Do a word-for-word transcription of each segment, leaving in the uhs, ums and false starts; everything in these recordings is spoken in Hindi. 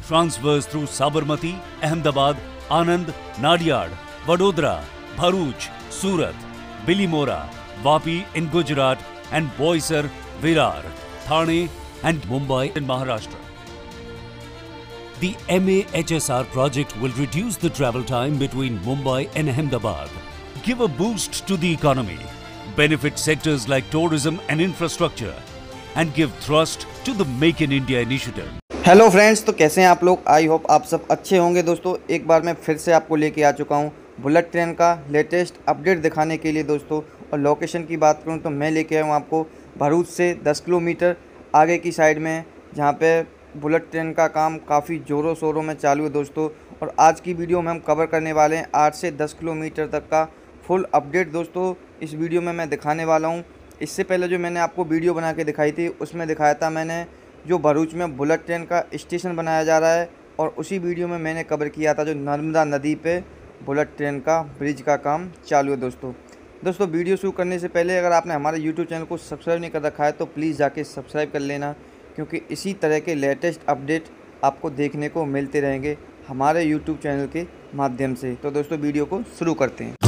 transfers through Sabarmati, Ahmedabad, Anand, Nadiad, Vadodara, Bharuch, Surat, Bilimora, Vapi in Gujarat and Boisar, Virar, Thane and Mumbai in Maharashtra. The M A H S R project will reduce the travel time between Mumbai and Ahmedabad, give a boost to the economy, benefit sectors like tourism and infrastructure, and give thrust to the Make in India initiative. Hello friends, तो कैसे हैं आप लोग। आई होप आप सब अच्छे होंगे। दोस्तों एक बार मैं फिर से आपको लेके आ चुका हूं बुलेट ट्रेन का लेटेस्ट अपडेट दिखाने के लिए दोस्तों। और लोकेशन की बात करूं तो मैं लेके आया हूं आपको भरूच से दस किलोमीटर आगे की साइड में, जहां पे बुलेट ट्रेन का काम काफ़ी ज़ोरों शोरों में चालू है दोस्तों। और आज की वीडियो में हम कवर करने वाले हैं आठ से दस किलोमीटर तक का फुल अपडेट दोस्तों। इस वीडियो में मैं दिखाने वाला हूँ। इससे पहले जो मैंने आपको वीडियो बना के दिखाई थी उसमें दिखाया था मैंने जो भरूच में बुलेट ट्रेन का स्टेशन बनाया जा रहा है, और उसी वीडियो में मैंने कवर किया था जो नर्मदा नदी पे बुलेट ट्रेन का ब्रिज का काम चालू है दोस्तों। दोस्तों वीडियो शुरू करने से पहले अगर आपने हमारे यूट्यूब चैनल को सब्सक्राइब नहीं कर रखा है तो प्लीज़ जाके सब्सक्राइब कर लेना, क्योंकि इसी तरह के लेटेस्ट अपडेट आपको देखने को मिलते रहेंगे हमारे यूट्यूब चैनल के माध्यम से। तो दोस्तों वीडियो को शुरू करते हैं।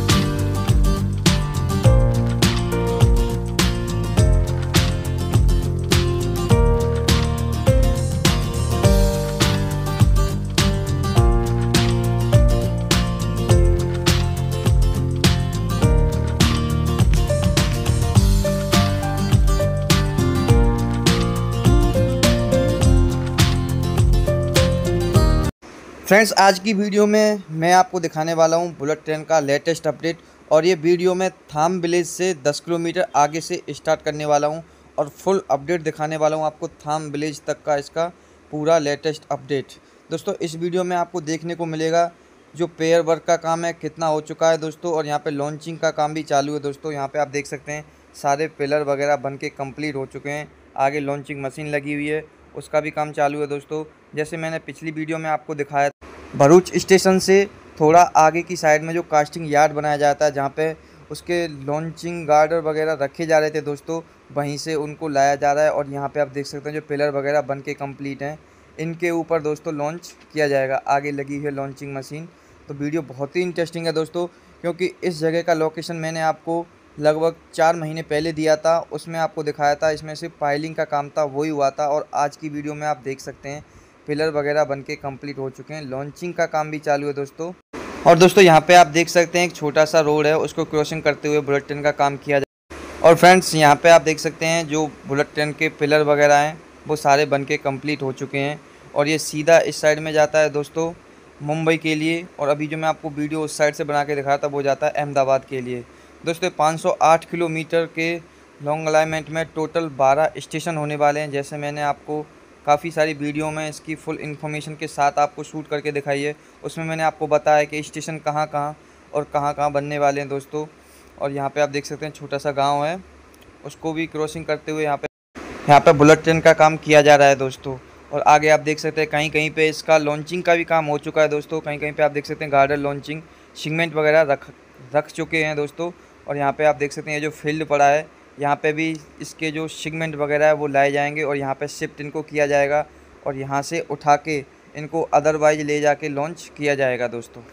फ्रेंड्स आज की वीडियो में मैं आपको दिखाने वाला हूं बुलेट ट्रेन का लेटेस्ट अपडेट, और ये वीडियो मैं थाम विलेज से दस किलोमीटर आगे से स्टार्ट करने वाला हूं और फुल अपडेट दिखाने वाला हूं आपको थाम विलेज तक का इसका पूरा लेटेस्ट अपडेट। दोस्तों इस वीडियो में आपको देखने को मिलेगा जो पेयर वर्क का काम है कितना हो चुका है दोस्तों, और यहाँ पर लॉन्चिंग का काम भी चालू है दोस्तों। यहाँ पर आप देख सकते हैं सारे पिलर वगैरह बन के कम्प्लीट हो चुके हैं। आगे लॉन्चिंग मशीन लगी हुई है, उसका भी काम चालू है दोस्तों। जैसे मैंने पिछली वीडियो में आपको दिखाया भरूच स्टेशन से थोड़ा आगे की साइड में जो कास्टिंग यार्ड बनाया जाता है, जहाँ पे उसके लॉन्चिंग गार्डर वगैरह रखे जा रहे थे दोस्तों, वहीं से उनको लाया जा रहा है। और यहाँ पे आप देख सकते हैं जो पिलर वगैरह बन के कम्प्लीट हैं, इनके ऊपर दोस्तों लॉन्च किया जाएगा। आगे लगी है लॉन्चिंग मशीन। तो वीडियो बहुत ही इंटरेस्टिंग है दोस्तों, क्योंकि इस जगह का लोकेशन मैंने आपको लगभग चार महीने पहले दिया था, उसमें आपको दिखाया था। इसमें सिर्फ पाइलिंग का काम था, वही हुआ था। और आज की वीडियो में आप देख सकते हैं पिलर वगैरह बनके कंप्लीट हो चुके हैं, लॉन्चिंग का काम भी चालू है दोस्तों। और दोस्तों यहाँ पे आप देख सकते हैं एक छोटा सा रोड है, उसको क्रॉसिंग करते हुए बुलेट ट्रेन का काम किया जाए। और फ्रेंड्स यहाँ पे आप देख सकते हैं जो बुलेट ट्रेन के पिलर वगैरह हैं वो सारे बनके कंप्लीट हो चुके हैं, और ये सीधा इस साइड में जाता है दोस्तों मुंबई के लिए। और अभी जो मैं आपको वीडियो उस साइड से बना के दिखाया था वो जाता है अहमदाबाद के लिए दोस्तों। पाँच सौ आठ किलोमीटर के लॉन्ग अलाइनमेंट में टोटल बारह स्टेशन होने वाले हैं। जैसे मैंने आपको काफ़ी सारी वीडियो में इसकी फुल इन्फॉर्मेशन के साथ आपको शूट करके दिखाई है, उसमें मैंने आपको बताया कि स्टेशन कहाँ कहाँ और कहाँ कहाँ बनने वाले हैं दोस्तों। और यहाँ पे आप देख सकते हैं छोटा सा गांव है, उसको भी क्रॉसिंग करते हुए यहाँ पे यहाँ पे बुलेट ट्रेन का काम किया जा रहा है दोस्तों। और आगे आप देख सकते हैं कहीं कहीं पे इसका लॉन्चिंग का भी काम हो चुका है दोस्तों। कहीं कहीं पे आप देख सकते हैं गार्डर लॉन्चिंग सीमेंट वगैरह रख रख चुके हैं दोस्तों। और यहाँ पे आप देख सकते हैं ये जो फील्ड पड़ा है, यहाँ पे भी इसके जो सीमेंट वगैरह है वो लाए जाएंगे और यहाँ पे शिफ्ट इनको किया जाएगा, और यहाँ से उठा के इनको अदरवाइज ले जाके लॉन्च किया जाएगा दोस्तों।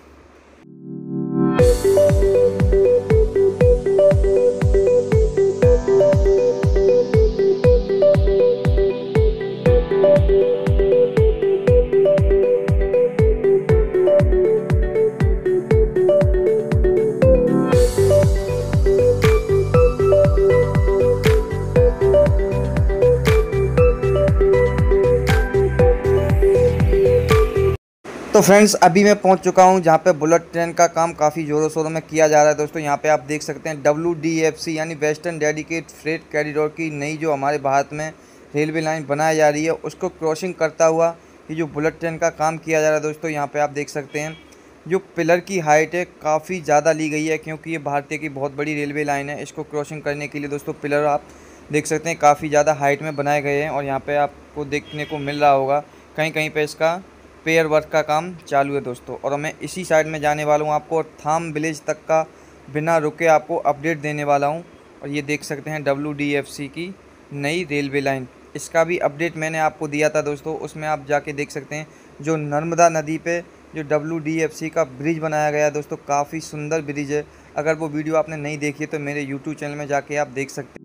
तो फ्रेंड्स अभी मैं पहुंच चुका हूं जहां पे बुलेट ट्रेन का काम काफ़ी ज़ोरों शोरों में किया जा रहा है दोस्तों। यहां पे आप देख सकते हैं डब्ल्यू डी एफ सी यानी वेस्टर्न डेडिकेट फ्रेट कॉरिडोर की नई जो हमारे भारत में रेलवे लाइन बनाई जा रही है, उसको क्रॉसिंग करता हुआ ये जो बुलेट ट्रेन का काम किया जा रहा है दोस्तों। यहाँ पर आप देख सकते हैं जो पिलर की हाइट है काफ़ी ज़्यादा ली गई है, क्योंकि ये भारतीय की बहुत बड़ी रेलवे लाइन है। इसको क्रॉसिंग करने के लिए दोस्तों पिलर आप देख सकते हैं काफ़ी ज़्यादा हाइट में बनाए गए हैं। और यहाँ पर आपको देखने को मिल रहा होगा कहीं कहीं पर इसका पेयर वर्क का काम चालू है दोस्तों। और मैं इसी साइड में जाने वाला हूँ आपको, और थाम विलेज तक का बिना रुके आपको अपडेट देने वाला हूँ। और ये देख सकते हैं डब्ल्यू डी एफ सी की नई रेलवे लाइन। इसका भी अपडेट मैंने आपको दिया था दोस्तों, उसमें आप जाके देख सकते हैं। जो नर्मदा नदी पे जो डब्ल्यू डी एफ सी का ब्रिज बनाया गया है दोस्तों, काफ़ी सुंदर ब्रिज है। अगर वो वीडियो आपने नहीं देखी है तो मेरे यूट्यूब चैनल में जाके आप देख सकते हैं।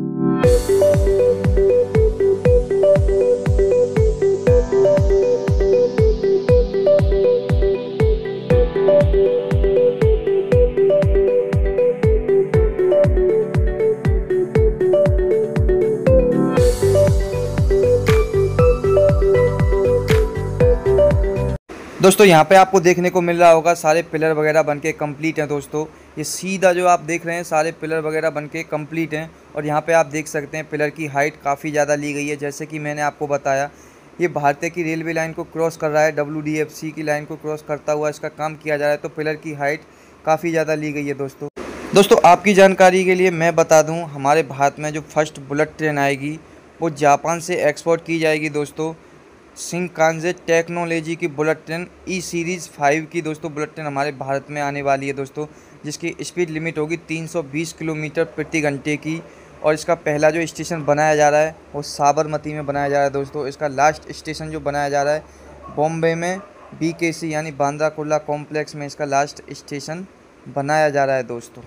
दोस्तों यहाँ पे आपको देखने को मिल रहा होगा सारे पिलर वगैरह बनके कंप्लीट हैं दोस्तों। ये सीधा जो आप देख रहे हैं सारे पिलर वगैरह बनके कंप्लीट हैं। और यहाँ पे आप देख सकते हैं पिलर की हाइट काफ़ी ज़्यादा ली गई है। जैसे कि मैंने आपको बताया, ये भारतीय की रेलवे लाइन को क्रॉस कर रहा है, डब्ल्यू डी एफ सी की लाइन को क्रॉस करता हुआ इसका काम किया जा रहा है। तो पिलर की हाइट काफ़ी ज़्यादा ली गई है दोस्तों। दोस्तों आपकी जानकारी के लिए मैं बता दूँ, हमारे भारत में जो फर्स्ट बुलेट ट्रेन आएगी वो जापान से एक्सपोर्ट की जाएगी दोस्तों। शिंकानसे टेक्नोलॉजी की bullet train E series five की दोस्तों बुलेट ट्रेन हमारे भारत में आने वाली है दोस्तों, जिसकी स्पीड लिमिट होगी तीन सौ बीस किलोमीटर प्रति घंटे की। और इसका पहला जो स्टेशन बनाया जा रहा है वो साबरमती में बनाया जा रहा है दोस्तों। इसका लास्ट स्टेशन जो बनाया जा रहा है बॉम्बे में बी के सी यानी बांद्रा कुर्ला कॉम्प्लेक्स में इसका लास्ट स्टेशन बनाया जा रहा है दोस्तों।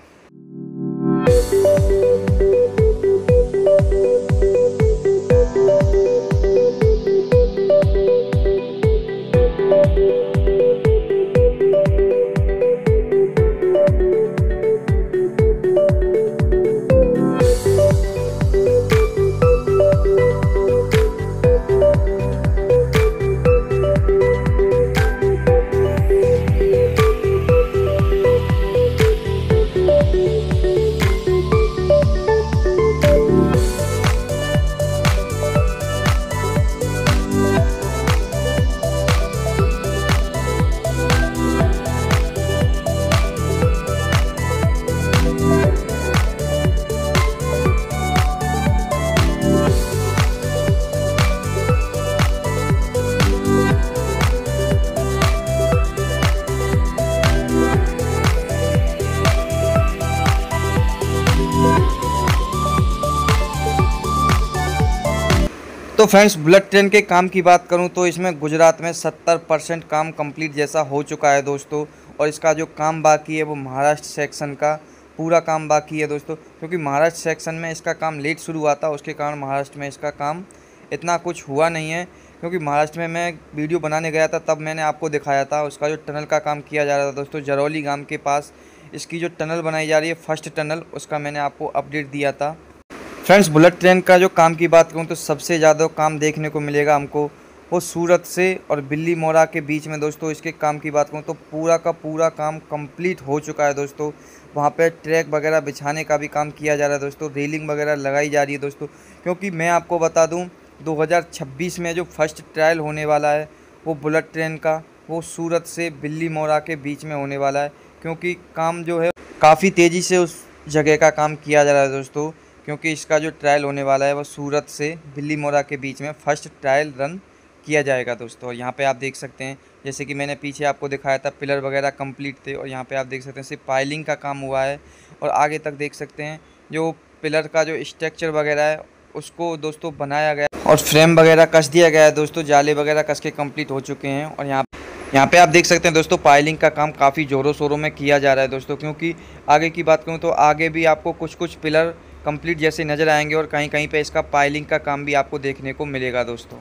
तो फ्रेंड्स बुलेट ट्रेन के काम की बात करूं तो इसमें गुजरात में सत्तर परसेंट काम कंप्लीट जैसा हो चुका है दोस्तों। और इसका जो काम बाकी है वो महाराष्ट्र सेक्शन का पूरा काम बाकी है दोस्तों, क्योंकि महाराष्ट्र सेक्शन में इसका काम लेट शुरू हुआ था, उसके कारण महाराष्ट्र में इसका काम इतना कुछ हुआ नहीं है। क्योंकि महाराष्ट्र में मैं वीडियो बनाने गया था तब मैंने आपको दिखाया था, उसका जो टनल का काम किया जा रहा था दोस्तों जरौली गाँव के पास इसकी जो टनल बनाई जा रही है फर्स्ट टनल, उसका मैंने आपको अपडेट दिया था। फ्रेंड्स बुलेट ट्रेन का जो काम की बात करूं तो सबसे ज़्यादा काम देखने को मिलेगा हमको वो सूरत से और बिल्ली मोरा के बीच में दोस्तों। इसके काम की बात करूं तो पूरा का पूरा काम कंप्लीट हो चुका है दोस्तों। वहां पे ट्रैक वगैरह बिछाने का भी काम किया जा रहा है दोस्तों, रेलिंग वगैरह लगाई जा रही है दोस्तों। क्योंकि मैं आपको बता दूं दो हज़ार छब्बीस में जो फर्स्ट ट्रायल होने वाला है वो बुलेट ट्रेन का वो सूरत से बिल्ली मोरा के बीच में होने वाला है। क्योंकि काम जो है काफ़ी तेज़ी से उस जगह का काम किया जा रहा है दोस्तों, क्योंकि इसका जो ट्रायल होने वाला है वो सूरत से बिल्ली मोरा के बीच में फ़र्स्ट ट्रायल रन किया जाएगा दोस्तों। और यहाँ पे आप देख सकते हैं, जैसे कि मैंने पीछे आपको दिखाया था पिलर वगैरह कंप्लीट थे, और यहाँ पे आप देख सकते हैं सिर्फ पाइलिंग का काम हुआ है। और आगे तक देख सकते हैं जो पिलर का जो स्ट्रक्चर वगैरह है उसको दोस्तों बनाया गया और फ्रेम वगैरह कस दिया गया है दोस्तों, जाले वगैरह कस के कम्प्लीट हो चुके हैं। और यहाँ यहाँ पे आप देख सकते हैं दोस्तों पाइलिंग का काम काफ़ी ज़ोरों शोरों में किया जा रहा है दोस्तों। क्योंकि आगे की बात करूँ तो आगे भी आपको कुछ कुछ पिलर कंप्लीट जैसे नज़र आएंगे और कहीं कहीं पे इसका पाइलिंग का काम भी आपको देखने को मिलेगा दोस्तों।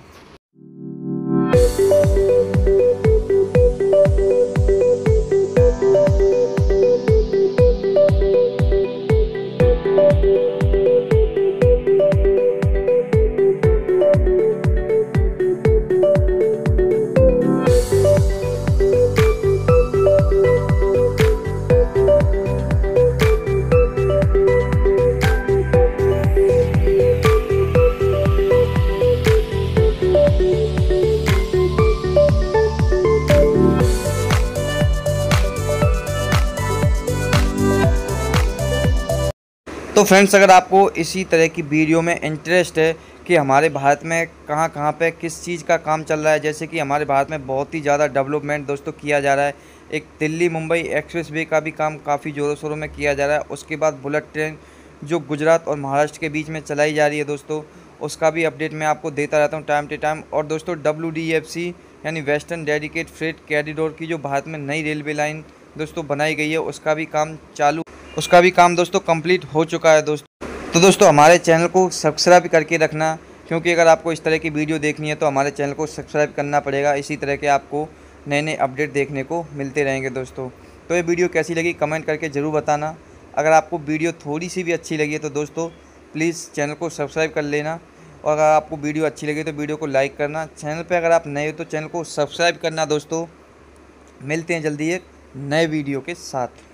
तो फ्रेंड्स अगर आपको इसी तरह की वीडियो में इंटरेस्ट है कि हमारे भारत में कहाँ कहाँ पे किस चीज़ का काम चल रहा है, जैसे कि हमारे भारत में बहुत ही ज़्यादा डेवलपमेंट दोस्तों किया जा रहा है। एक दिल्ली मुंबई एक्सप्रेस वे का भी काम काफ़ी ज़ोरों शोरों में किया जा रहा है। उसके बाद बुलेट ट्रेन जो गुजरात और महाराष्ट्र के बीच में चलाई जा रही है दोस्तों। उसका भी अपडेट मैं आपको देता रहता हूँ टाइम टू टाइम। और दोस्तों डब्ल्यू डी एफ सी यानी वेस्टर्न डेडिकेट फ्रेट कॉरिडोर की जो भारत में नई रेलवे लाइन दोस्तों बनाई गई है, उसका भी काम चालू उसका भी काम दोस्तों कंप्लीट हो चुका है दोस्तों। तो दोस्तों हमारे चैनल को सब्सक्राइब करके रखना, क्योंकि अगर आपको इस तरह की वीडियो देखनी है तो हमारे चैनल को सब्सक्राइब करना पड़ेगा। इसी तरह के आपको नए नए अपडेट देखने को मिलते रहेंगे दोस्तों। तो ये वीडियो कैसी लगी कमेंट करके ज़रूर बताना। अगर आपको वीडियो थोड़ी सी भी अच्छी लगी है तो दोस्तों प्लीज़ चैनल को सब्सक्राइब कर लेना, और अगर आपको वीडियो अच्छी लगी तो वीडियो को लाइक करना। चैनल पे अगर आप नए हो तो चैनल को सब्सक्राइब करना दोस्तों। मिलते हैं जल्दी एक नए वीडियो के साथ।